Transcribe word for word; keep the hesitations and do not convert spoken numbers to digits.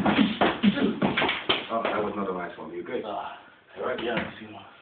Oh, that was not a nice one. You good? Uh, All right. yeah, I see one.